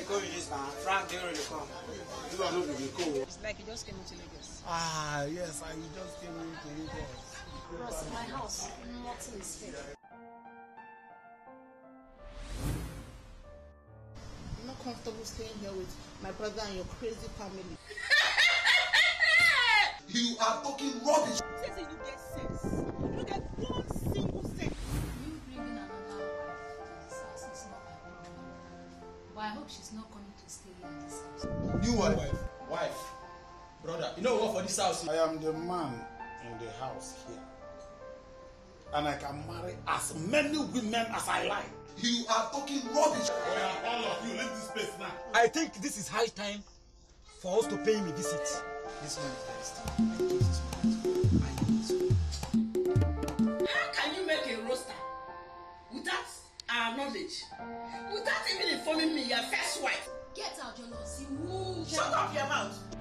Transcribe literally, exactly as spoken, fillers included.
come in this man. Frank didn't really come. You are not really cool. It's like you just came into Lagos. Ah, yes, I just came into Lagos. Ross, my house, nothing is fake. I'm not comfortable staying here with my brother and your crazy family. You are talking rubbish. Say you get sense. You get one single sense. You bringing another wife to this house is not my problem. But I hope she's not coming to stay here in this house. You are wife. Wife, brother, you know what for this house? I am the man in the house here. And I can marry as many women as I like. You are talking rubbish. Well, all of you, leave this place now. I think this is high time for us to pay him a visit. This one is very strong. My case is mad. I need to. How can you make a roster without our knowledge? Without even informing me, your first wife? Get out, Jonas. You move. Shut up your mouth.